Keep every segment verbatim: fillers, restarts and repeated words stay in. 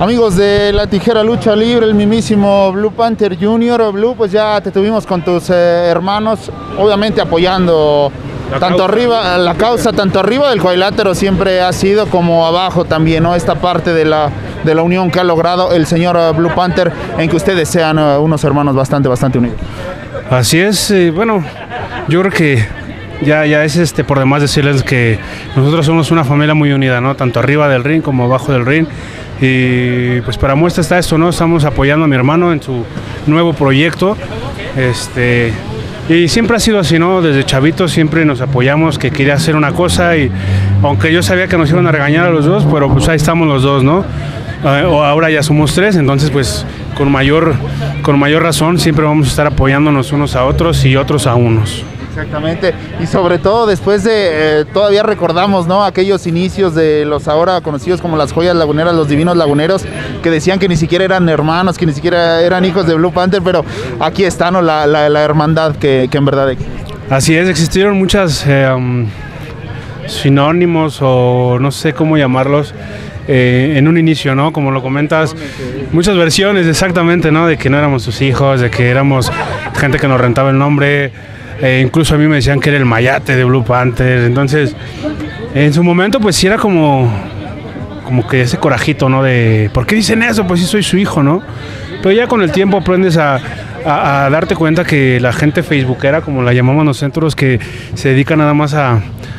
Amigos de la Tijera Lucha Libre, el mismísimo Blue Panther junior Blue, pues ya te tuvimos con tus eh, hermanos, obviamente apoyando la tanto causa. arriba, la causa, tanto arriba del cuadrilátero siempre ha sido como abajo también, ¿no? Esta parte de la, de la unión que ha logrado el señor Blue Panther, en que ustedes sean uh, unos hermanos bastante, bastante unidos. Así es, eh, bueno, yo creo que ya, ya es este por demás decirles que nosotros somos una familia muy unida, ¿no? Tanto arriba del ring como abajo del ring. Y pues para muestra está esto, ¿no? Estamos apoyando a mi hermano en su nuevo proyecto. Este, y siempre ha sido así, ¿no? Desde chavito siempre nos apoyamos, que quería hacer una cosa y aunque yo sabía que nos iban a regañar a los dos, pero pues ahí estamos los dos, ¿no? Ahora ya somos tres, entonces pues con mayor, con mayor razón siempre vamos a estar apoyándonos unos a otros y otros a unos. Exactamente, y sobre todo después de, eh, todavía recordamos, ¿no? Aquellos inicios de los ahora conocidos como las Joyas Laguneras, los Divinos Laguneros, que decían que ni siquiera eran hermanos, que ni siquiera eran hijos de Blue Panther, pero aquí está, ¿no? La, la, la hermandad que, que en verdad existe. Así es, existieron muchas eh, um, sinónimos o no sé cómo llamarlos. Eh, en un inicio, ¿no? Como lo comentas, muchas versiones exactamente, ¿no? De que no éramos sus hijos, de que éramos gente que nos rentaba el nombre, eh, incluso a mí me decían que era el mayate de Blue Panther, entonces en su momento pues sí era como como que ese corajito, ¿no? De ¿por qué dicen eso? Pues sí soy su hijo, ¿no? Pero ya con el tiempo aprendes a, a, a darte cuenta que la gente facebookera, como la llamamos nosotros, que se dedica nada más a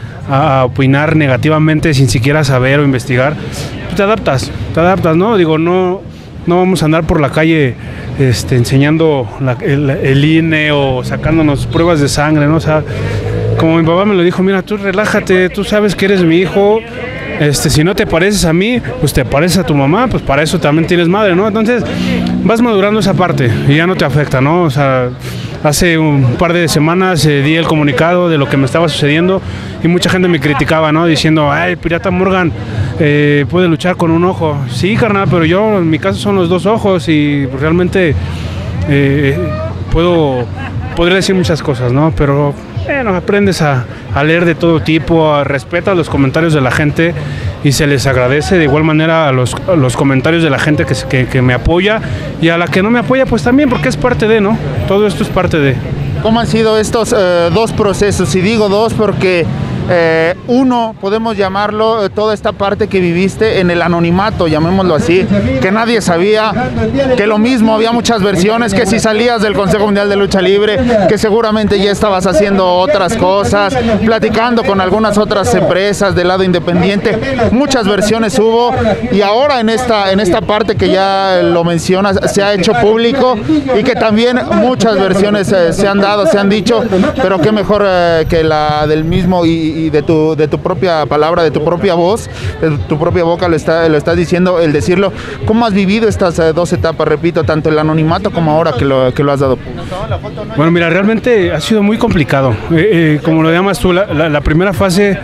a opinar negativamente sin siquiera saber o investigar, pues te adaptas, te adaptas, ¿no? Digo, no, no vamos a andar por la calle este, enseñando la, el, el I N E o sacándonos pruebas de sangre, ¿no? O sea, como mi papá me lo dijo, mira, tú relájate, tú sabes que eres mi hijo, este, si no te pareces a mí, pues te pareces a tu mamá, pues para eso también tienes madre, ¿no? Entonces vas madurando esa parte y ya no te afecta, ¿no? O sea, hace un par de semanas eh, di el comunicado de lo que me estaba sucediendo y mucha gente me criticaba, ¿no? Diciendo, ay, Pirata Morgan eh, puede luchar con un ojo. Sí, carnal, pero yo, en mi caso son los dos ojos y realmente eh, puedo, podría decir muchas cosas, ¿no? Pero bueno, aprendes a, a leer de todo tipo, a respetar los comentarios de la gente y se les agradece de igual manera a los, a los comentarios de la gente que, que, que me apoya y a la que no me apoya pues también, porque es parte de, ¿no? Todo esto es parte de. ¿Cómo han sido estos eh, dos procesos? Y digo dos porque eh, uno, podemos llamarlo, eh, toda esta parte que viviste en el anonimato, llamémoslo así, que nadie sabía, que lo mismo, había muchas versiones, que si salías del Consejo Mundial de Lucha Libre, que seguramente ya estabas haciendo otras cosas, platicando con algunas otras empresas del lado independiente, muchas versiones hubo, y ahora en esta, en esta parte que ya lo mencionas, se ha hecho público, y que también muchas versiones eh, se han dado, se han dicho, pero qué mejor eh, que la del mismo y y de tu, de tu propia palabra, de tu propia voz, de tu propia boca lo, está, lo estás diciendo, el decirlo. ¿Cómo has vivido estas eh, dos etapas, repito, tanto el anonimato como ahora que lo, que lo has dado? Bueno, mira, realmente ha sido muy complicado. Eh, eh, como lo llamas tú, la, la, la primera fase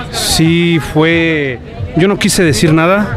sí fue... Yo no quise decir nada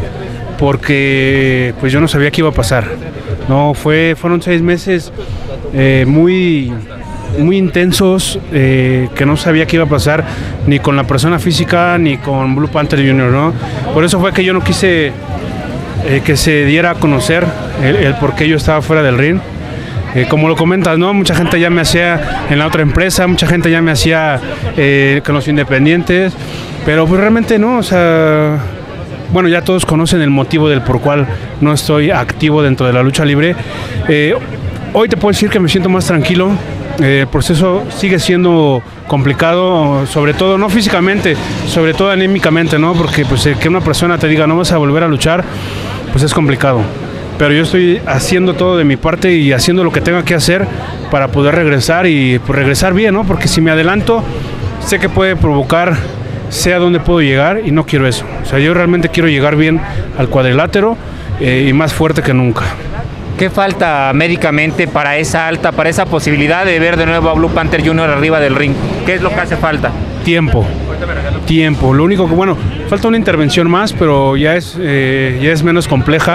porque pues yo no sabía qué iba a pasar. No, fue, fueron seis meses eh, muy... muy intensos, eh, que no sabía qué iba a pasar ni con la persona física ni con Blue Panther junior, ¿no? Por eso fue que yo no quise eh, que se diera a conocer el, el por qué yo estaba fuera del ring. Eh, como lo comentas, ¿no? Mucha gente ya me hacía en la otra empresa, mucha gente ya me hacía eh, con los independientes, pero pues realmente no, o sea, bueno, ya todos conocen el motivo del por cual no estoy activo dentro de la lucha libre. Eh, hoy te puedo decir que me siento más tranquilo. Eh, el proceso sigue siendo complicado, sobre todo, no físicamente, sobre todo anímicamente, ¿no? Porque pues, que una persona te diga no vas a volver a luchar, pues es complicado. Pero yo estoy haciendo todo de mi parte y haciendo lo que tenga que hacer para poder regresar y pues, regresar bien, ¿no? Porque si me adelanto, sé que puede provocar, sé a dónde puedo llegar y no quiero eso. O sea, yo realmente quiero llegar bien al cuadrilátero eh, y más fuerte que nunca. ¿Qué falta médicamente para esa alta, para esa posibilidad de ver de nuevo a Blue Panther junior arriba del ring? ¿Qué es lo que hace falta? Tiempo, tiempo. Lo único que, bueno, falta una intervención más, pero ya es, eh, ya es menos compleja.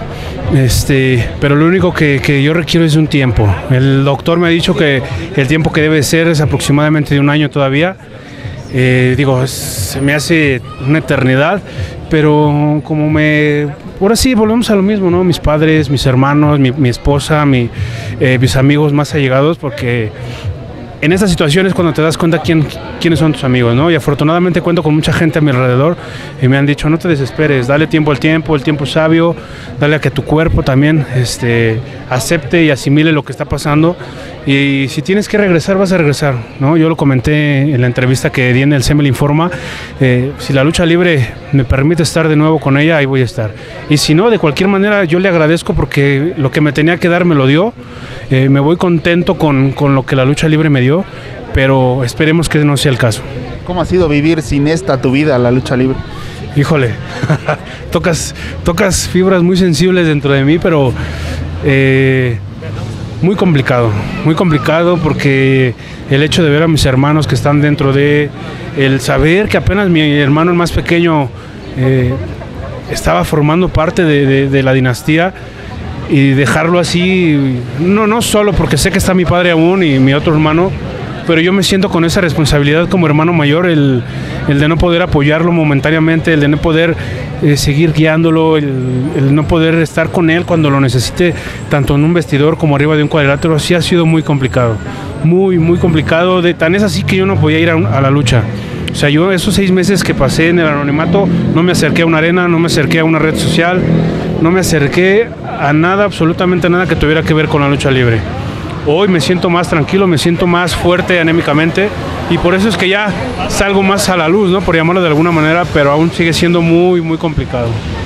Este, pero lo único que, que yo requiero es un tiempo. El doctor me ha dicho que el tiempo que debe ser es aproximadamente de un año todavía. Eh, digo, se me hace una eternidad pero como me... Ahora sí, volvemos a lo mismo, ¿no? Mis padres, mis hermanos, mi, mi esposa, mi, eh, mis amigos más allegados, porque en estas situaciones cuando te das cuenta quién, quiénes son tus amigos, ¿no? Y afortunadamente cuento con mucha gente a mi alrededor y me han dicho, no te desesperes, dale tiempo al tiempo, el tiempo es sabio, dale a que tu cuerpo también este, acepte y asimile lo que está pasando. Y si tienes que regresar, vas a regresar, ¿no? Yo lo comenté en la entrevista que di en el CEMEL Informa, eh, si la lucha libre me permite estar de nuevo con ella, ahí voy a estar. Y si no, de cualquier manera, yo le agradezco porque lo que me tenía que dar me lo dio. Eh, me voy contento con, con lo que la lucha libre me dio, pero esperemos que no sea el caso. ¿Cómo ha sido vivir sin esta tu vida, la lucha libre? Híjole, tocas, tocas fibras muy sensibles dentro de mí, pero... Eh, Muy complicado, muy complicado porque el hecho de ver a mis hermanos que están dentro de, el saber que apenas mi hermano el más pequeño eh, estaba formando parte de, de, de la dinastía y dejarlo así, no, no solo porque sé que está mi padre aún y mi otro hermano, pero yo me siento con esa responsabilidad como hermano mayor, el, el de no poder apoyarlo momentáneamente, el de no poder eh, seguir guiándolo, el, el no poder estar con él cuando lo necesite, tanto en un vestidor como arriba de un cuadrilátero. Sí ha sido muy complicado, muy, muy complicado, de, tan es así que yo no podía ir a, a la lucha. O sea, yo esos seis meses que pasé en el anonimato, no me acerqué a una arena, no me acerqué a una red social, no me acerqué a nada, absolutamente nada que tuviera que ver con la lucha libre. Hoy me siento más tranquilo, me siento más fuerte anémicamente y por eso es que ya salgo más a la luz, ¿no? Por llamarlo de alguna manera, pero aún sigue siendo muy, muy complicado.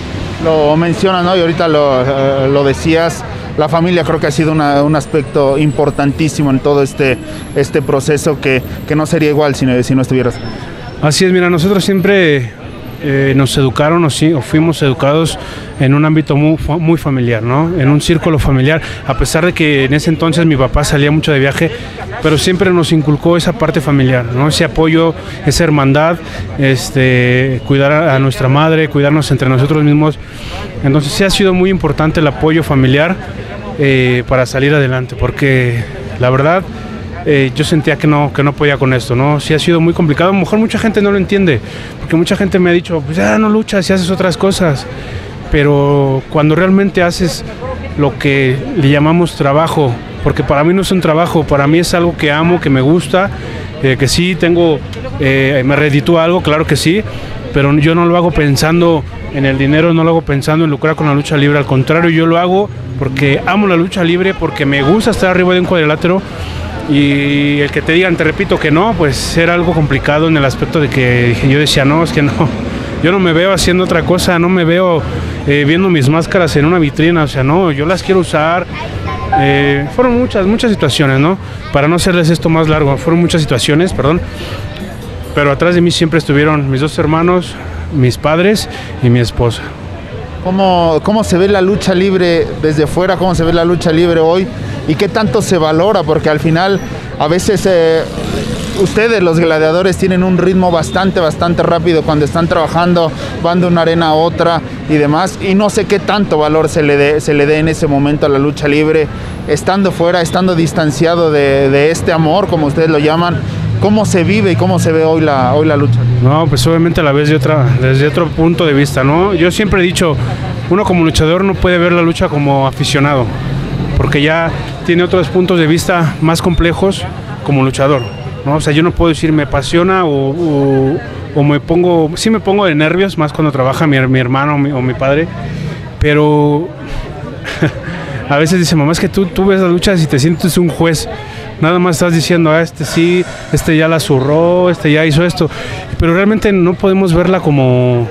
Lo mencionas, ¿no? Y ahorita lo, eh, lo decías, la familia creo que ha sido una, un aspecto importantísimo en todo este, este proceso que, que no sería igual si no, si no estuvieras. Así es, mira, nosotros siempre eh, nos educaron o, sí, o fuimos educados en un ámbito muy, muy familiar, ¿no? En un círculo familiar, a pesar de que en ese entonces mi papá salía mucho de viaje, pero siempre nos inculcó esa parte familiar, ¿no? Ese apoyo, esa hermandad, este, cuidar a, a nuestra madre, cuidarnos entre nosotros mismos. Entonces sí ha sido muy importante el apoyo familiar eh, para salir adelante, porque la verdad eh, yo sentía que no, que no podía con esto, ¿no? Sí ha sido muy complicado, a lo mejor mucha gente no lo entiende, porque mucha gente me ha dicho, pues ya no luchas y haces otras cosas. Pero cuando realmente haces lo que le llamamos trabajo, porque para mí no es un trabajo, para mí es algo que amo, que me gusta, eh, que sí tengo, eh, me reditúa algo, claro que sí, pero yo no lo hago pensando en el dinero, no lo hago pensando en lucrar con la lucha libre, al contrario, yo lo hago porque amo la lucha libre, porque me gusta estar arriba de un cuadrilátero. Y el que te digan, te repito que no, pues era algo complicado en el aspecto de que yo decía, no, es que no, yo no me veo haciendo otra cosa, no me veo eh, viendo mis máscaras en una vitrina, o sea, no, yo las quiero usar. Eh, fueron muchas, muchas situaciones, ¿no? Para no hacerles esto más largo, fueron muchas situaciones, perdón, pero atrás de mí siempre estuvieron mis dos hermanos, mis padres y mi esposa. ¿Cómo, cómo se ve la lucha libre desde fuera? ¿Cómo se ve la lucha libre hoy? ¿Y qué tanto se valora? Porque al final, a veces, eh, ustedes, los gladiadores, tienen un ritmo bastante, bastante rápido cuando están trabajando, van de una arena a otra y demás. Y no sé qué tanto valor se le dé, se le dé en ese momento a la lucha libre, estando fuera, estando distanciado de, de este amor, como ustedes lo llaman. ¿Cómo se vive y cómo se ve hoy la, hoy la lucha? No, pues obviamente la ves de otra, desde otro punto de vista, ¿no? Yo siempre he dicho, uno como luchador no puede ver la lucha como aficionado, porque ya tiene otros puntos de vista más complejos como luchador, ¿no? O sea, yo no puedo decir me apasiona o, o, o me pongo, sí me pongo de nervios, más cuando trabaja mi, mi hermano o mi, o mi padre, pero a veces dice, mamá, es que tú, tú ves las luchas y te sientes un juez. Nada más estás diciendo, ah, este sí, este ya la zurró, este ya hizo esto. Pero realmente no podemos verla como,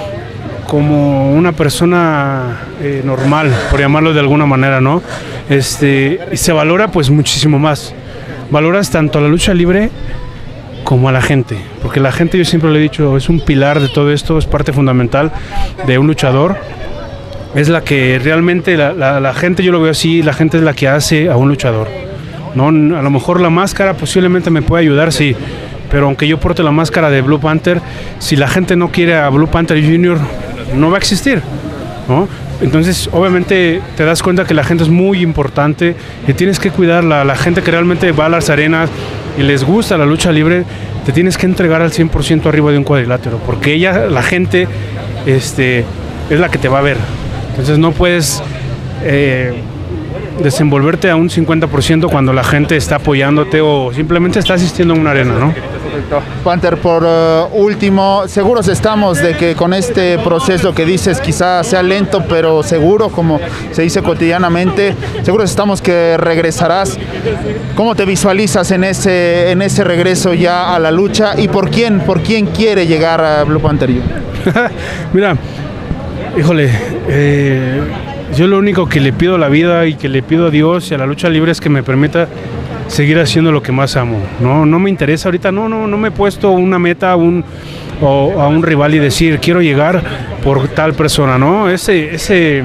como una persona eh, normal, por llamarlo de alguna manera, ¿no? Este, y se valora pues muchísimo más. Valoras tanto a la lucha libre como a la gente. Porque la gente, yo siempre le he dicho, es un pilar de todo esto, es parte fundamental de un luchador. Es la que realmente, la, la, la gente, yo lo veo así, la gente es la que hace a un luchador. No, a lo mejor la máscara posiblemente me puede ayudar, sí, pero aunque yo porte la máscara de Blue Panther, si la gente no quiere a Blue Panther junior, no va a existir, ¿no? Entonces, obviamente, te das cuenta que la gente es muy importante y tienes que cuidarla. La gente que realmente va a las arenas y les gusta la lucha libre, te tienes que entregar al cien por ciento arriba de un cuadrilátero, porque ella, la gente, este, es la que te va a ver. Entonces no puedes eh, desenvolverte a un cincuenta por ciento cuando la gente está apoyándote o simplemente está asistiendo a una arena, ¿no? Panther, por uh, último, seguros estamos de que con este proceso que dices quizás sea lento pero seguro, como se dice cotidianamente, seguros estamos que regresarás. ¿Cómo te visualizas en ese, en ese regreso ya a la lucha y por quién, por quién quiere llegar a Blue Panther Junior? Mira, híjole, eh, yo lo único que le pido a la vida y que le pido a Dios y a la lucha libre es que me permita seguir haciendo lo que más amo. No, no me interesa ahorita, no, no, no me he puesto una meta un, o a un rival y decir quiero llegar por tal persona, ¿no? Ese, ese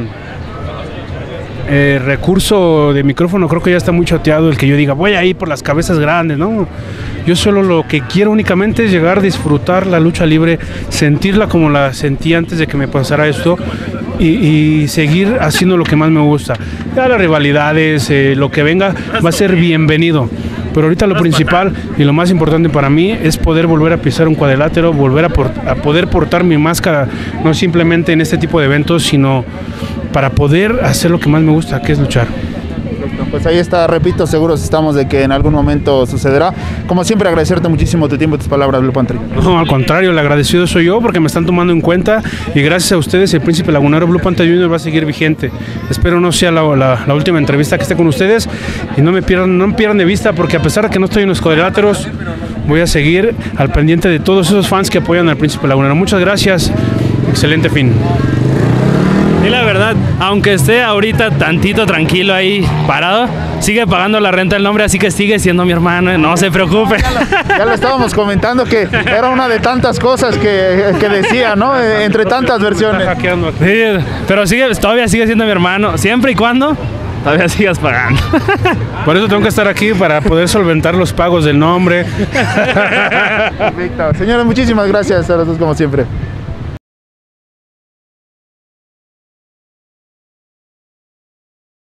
eh, recurso de micrófono creo que ya está muy choteado, el que yo diga voy a ir por las cabezas grandes, ¿no? Yo solo lo que quiero únicamente es llegar, disfrutar la lucha libre, sentirla como la sentí antes de que me pasara esto. Y, y seguir haciendo lo que más me gusta. Ya las rivalidades, eh, lo que venga, va a ser bienvenido. Pero ahorita lo principal y lo más importante para mí es poder volver a pisar un cuadrilátero, volver a, por, a poder portar mi máscara, no simplemente en este tipo de eventos, sino para poder hacer lo que más me gusta, que es luchar. Pues ahí está, repito, seguros estamos de que en algún momento sucederá. Como siempre, agradecerte muchísimo tu tiempo y tus palabras, Blue Panther. No, al contrario, el agradecido soy yo porque me están tomando en cuenta y gracias a ustedes el Príncipe Lagunero Blue Panther Junior va a seguir vigente. Espero no sea la, la, la última entrevista que esté con ustedes y no me pierdan, no me pierdan de vista porque a pesar de que no estoy en los cuadriláteros, voy a seguir al pendiente de todos esos fans que apoyan al Príncipe Lagunero. Muchas gracias, excelente fin. Y la verdad, aunque esté ahorita tantito tranquilo ahí parado, sigue pagando la renta del nombre, así que sigue siendo mi hermano, no se preocupe. Ya lo estábamos comentando que era una de tantas cosas que, que decía, ¿no? Entre tantas versiones. Sí, pero sigue, todavía sigue siendo mi hermano, siempre y cuando todavía sigas pagando. Por eso tengo que estar aquí, para poder solventar los pagos del nombre. Perfecto. Señores, muchísimas gracias a los dos como siempre.